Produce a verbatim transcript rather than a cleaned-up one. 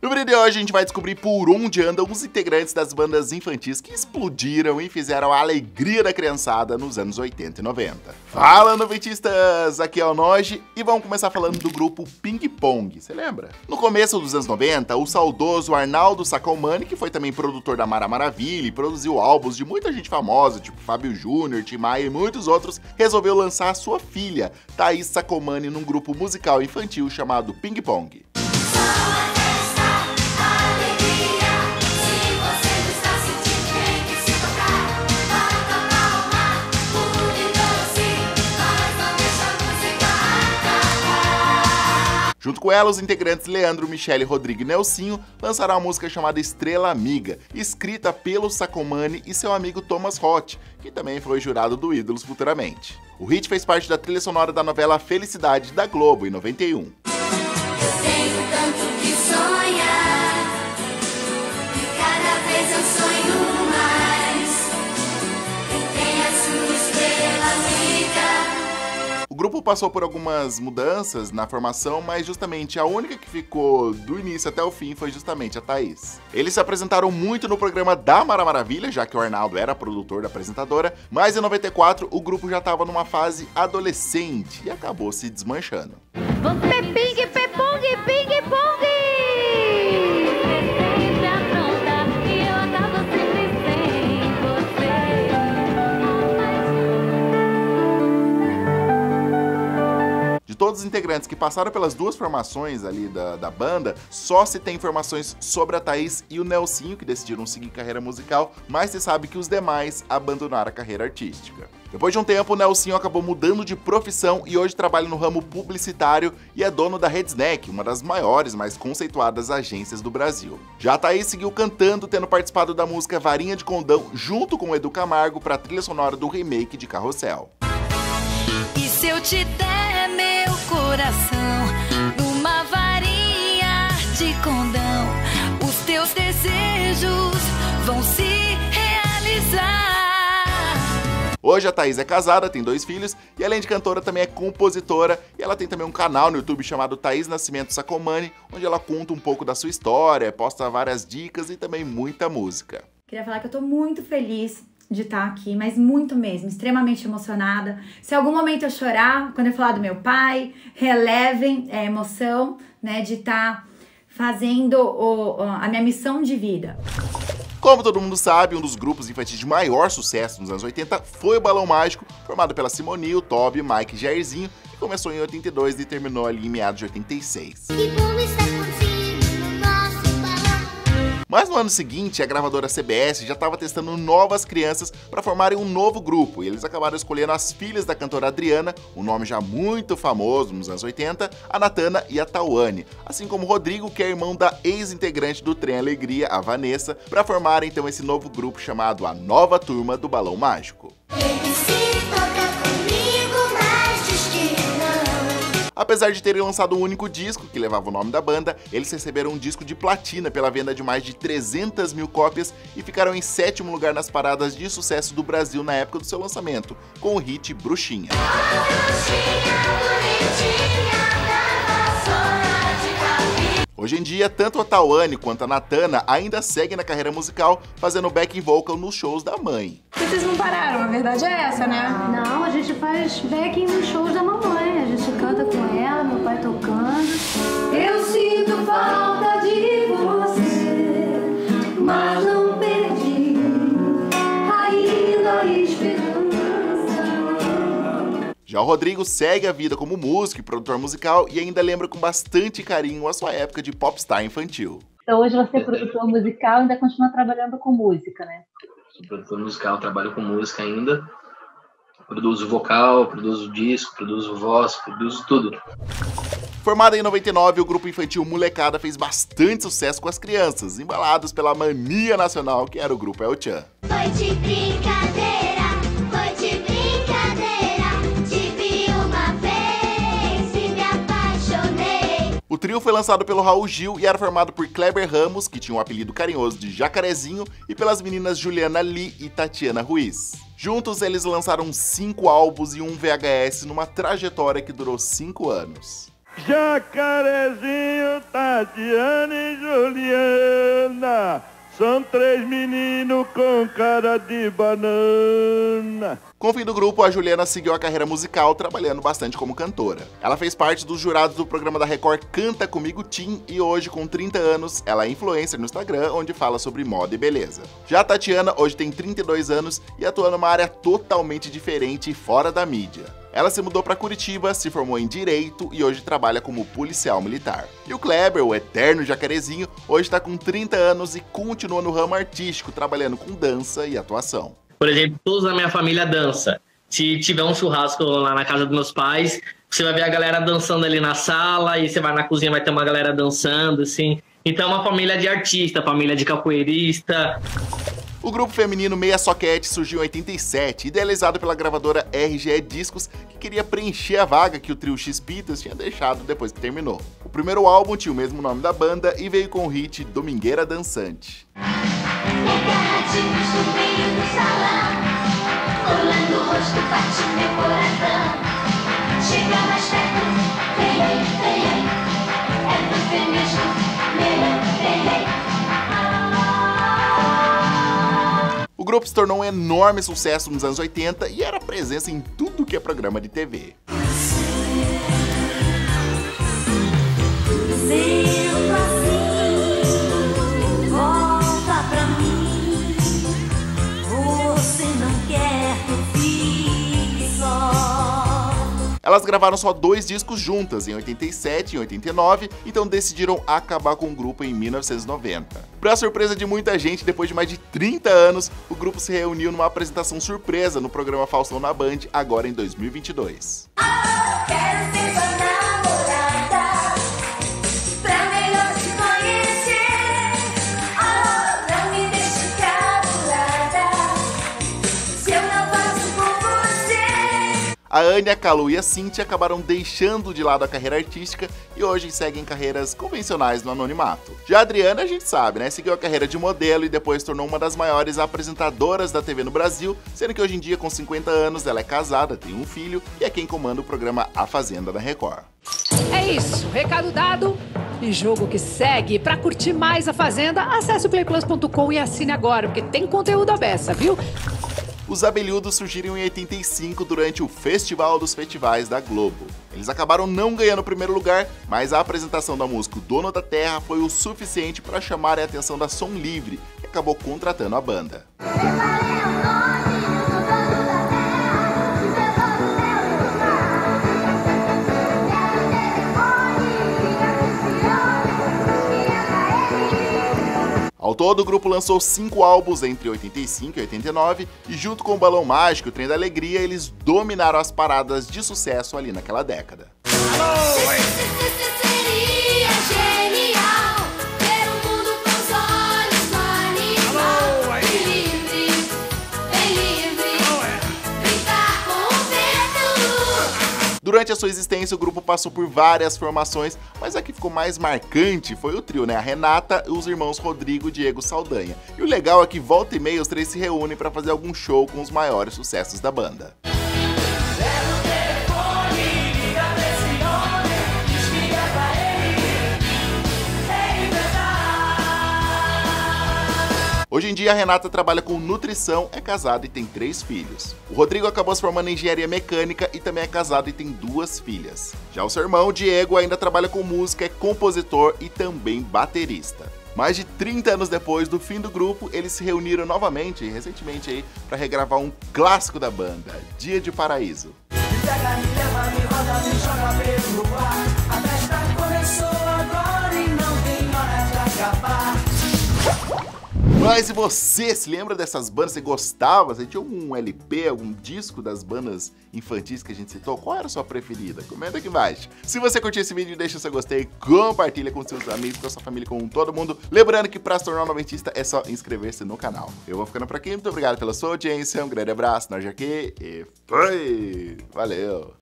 No vídeo de hoje a gente vai descobrir por onde andam os integrantes das bandas infantis que explodiram e fizeram a alegria da criançada nos anos oitenta e noventa. Fala, noventistas! Aqui é o Noji e vamos começar falando do grupo Ping Pong, você lembra? No começo dos anos noventa, o saudoso Arnaldo Sacomani, que foi também produtor da Mara Maravilha e produziu álbuns de muita gente famosa, tipo Fábio Júnior, Tim Maia e muitos outros, resolveu lançar a sua filha, Thaís Sacomani, num grupo musical infantil chamado Ping Pong. Junto com ela, os integrantes Leandro, Michele, Rodrigo e Nelsinho lançaram a música chamada Estrela Amiga, escrita pelo Sacomani e seu amigo Thomas Roth, que também foi jurado do Ídolos futuramente. O hit fez parte da trilha sonora da novela Felicidade da Globo, em noventa e um. Eu tenho tanto que sonhar, e cada vez eu sonho mais. Quem tem a sua estrela amiga. O grupo passou por algumas mudanças na formação, mas justamente a única que ficou do início até o fim foi justamente a Thaís. Eles se apresentaram muito no programa da Mara Maravilha, já que o Arnaldo era produtor da apresentadora, mas em noventa e quatro o grupo já estava numa fase adolescente e acabou se desmanchando. Você ping, pong, ping, pong! De todos os integrantes que passaram pelas duas formações ali da, da banda, só se tem informações sobre a Thaís e o Nelsinho, que decidiram seguir carreira musical, mas se sabe que os demais abandonaram a carreira artística. Depois de um tempo, o Nelsinho acabou mudando de profissão e hoje trabalha no ramo publicitário e é dono da Redsnack, uma das maiores, mais conceituadas agências do Brasil. Já a Thaís seguiu cantando, tendo participado da música Varinha de Condão junto com o Edu Camargo para a trilha sonora do remake de Carrossel. E se eu te der meu coração numa varinha de condão, os teus desejos vão se realizar. Hoje a Thaís é casada, tem dois filhos e além de cantora também é compositora e ela tem também um canal no YouTube chamado Thaís Nascimento Sacomani, onde ela conta um pouco da sua história, posta várias dicas e também muita música. Queria falar que eu tô muito feliz de estar aqui, mas muito mesmo, extremamente emocionada. Se em algum momento eu chorar, quando eu falar do meu pai, relevem a emoção, né, de estar fazendo o, a minha missão de vida. Como todo mundo sabe, um dos grupos infantis de maior sucesso nos anos oitenta foi o Balão Mágico, formado pela Simone, o Toby, Mike e Jairzinho, que começou em oitenta e dois e terminou ali em meados de oitenta e seis. Que bom estar contigo no nosso balão. Mas no ano seguinte, a gravadora C B S já estava testando novas crianças para formarem um novo grupo, e eles acabaram escolhendo as filhas da cantora Adriana, um nome já muito famoso nos anos oitenta, a Natana e a Tawane, assim como o Rodrigo, que é irmão da ex-integrante do Trem Alegria, a Vanessa, para formarem então esse novo grupo chamado a Nova Turma do Balão Mágico. Apesar de terem lançado um único disco, que levava o nome da banda, eles receberam um disco de platina pela venda de mais de trezentas mil cópias e ficaram em sétimo lugar nas paradas de sucesso do Brasil na época do seu lançamento, com o hit Bruxinha. Hoje em dia, tanto a Tawane quanto a Natana ainda seguem na carreira musical, fazendo backing vocal nos shows da mãe. Vocês não pararam, a verdade é essa, né? Não, a gente faz backing nos shows da mamãe, a gente canta com ela, meu pai tocando. Eu sinto falta de você, mas não perdi ainda a esperança. Já o Rodrigo segue a vida como músico e produtor musical e ainda lembra com bastante carinho a sua época de popstar infantil. Então hoje você é produtor musical e ainda continua trabalhando com música, né? Sou produtor musical, trabalho com música ainda. Produzo vocal, produzo disco, produzo voz, produzo tudo. Formado em noventa e nove, o grupo infantil Molecada fez bastante sucesso com as crianças, embalados pela mania nacional que era o grupo El Chan. Foi de brincadeira, foi de brincadeira, te vi uma vez e me apaixonei. O trio foi lançado pelo Raul Gil e era formado por Kleber Ramos, que tinha um apelido carinhoso de Jacarezinho, e pelas meninas Juliana Lee e Tatiana Ruiz. Juntos, eles lançaram cinco álbuns e um V H S numa trajetória que durou cinco anos. Jacarezinho, Tatiana e Juliana, são três meninos com cara de banana. Com o fim do grupo, a Juliana seguiu a carreira musical, trabalhando bastante como cantora. Ela fez parte dos jurados do programa da Record Canta Comigo Teen e hoje, com trinta anos, ela é influencer no Instagram, onde fala sobre moda e beleza. Já a Tatiana hoje tem trinta e dois anos e atua numa área totalmente diferente e fora da mídia. Ela se mudou para Curitiba, se formou em Direito e hoje trabalha como policial militar. E o Kleber, o eterno jacarezinho, hoje está com trinta anos e continua no ramo artístico, trabalhando com dança e atuação. Por exemplo, todos da minha família dançam. Se tiver um churrasco lá na casa dos meus pais, você vai ver a galera dançando ali na sala, e você vai na cozinha, vai ter uma galera dançando, assim. Então é uma família de artista, família de capoeirista. O grupo feminino Meia Soquete surgiu em oitenta e sete, idealizado pela gravadora R G E Discos, que queria preencher a vaga que o trio X-Pitas tinha deixado depois que terminou. O primeiro álbum tinha o mesmo nome da banda e veio com o hit Domingueira Dançante. O grupo se tornou um enorme sucesso nos anos oitenta e era presença em tudo que é programa de T V. Elas gravaram só dois discos juntas, em oitenta e sete e em oitenta e nove, então decidiram acabar com o grupo em mil novecentos e noventa. Pra surpresa de muita gente, depois de mais de trinta anos, o grupo se reuniu numa apresentação surpresa no programa Faustão na Band, agora em dois mil e vinte e dois. A Ania, a Calu e a Cíntia acabaram deixando de lado a carreira artística e hoje seguem carreiras convencionais no anonimato. Já a Adriana, a gente sabe, né? Seguiu a carreira de modelo e depois tornou uma das maiores apresentadoras da T V no Brasil, sendo que hoje em dia, com cinquenta anos, ela é casada, tem um filho e é quem comanda o programa A Fazenda da Record. É isso, recado dado e jogo que segue. Pra curtir mais A Fazenda, acesse o playplus ponto com e assine agora, porque tem conteúdo à beça, viu? Os Abelhudos surgiram em oitenta e cinco durante o Festival dos Festivais da Globo. Eles acabaram não ganhando o primeiro lugar, mas a apresentação da música O Dono da Terra foi o suficiente para chamar a atenção da Som Livre, que acabou contratando a banda. Ao todo, o grupo lançou cinco álbuns entre oitenta e cinco e oitenta e nove, e junto com o Balão Mágico e o Trem da Alegria, eles dominaram as paradas de sucesso ali naquela década. Seria genial ter um mundo com os olhos no animal. Bem livre, bem livre, brincar com o vento. Durante a sua existência, o grupo passou por várias formações, mas a que ficou mais marcante foi o trio, né? A Renata e os irmãos Rodrigo e Diego Saldanha. E o legal é que volta e meia os três se reúnem para fazer algum show com os maiores sucessos da banda. Hoje em dia, a Renata trabalha com nutrição, é casada e tem três filhos. O Rodrigo acabou se formando em engenharia mecânica e também é casado e tem duas filhas. Já o seu irmão, o Diego, ainda trabalha com música, é compositor e também baterista. Mais de trinta anos depois do fim do grupo, eles se reuniram novamente, recentemente aí, para regravar um clássico da banda, Dia de Paraíso. Mas e você, se lembra dessas bandas? Você gostava? Você tinha algum L P, algum disco das bandas infantis que a gente citou? Qual era a sua preferida? Comenta aqui embaixo. Se você curtiu esse vídeo, deixa o seu gostei, compartilha com seus amigos, com a sua família, com todo mundo. Lembrando que para se tornar um noventista é só inscrever-se no canal. Eu vou ficando por aqui, muito obrigado pela sua audiência, um grande abraço, nós aqui e foi! Valeu!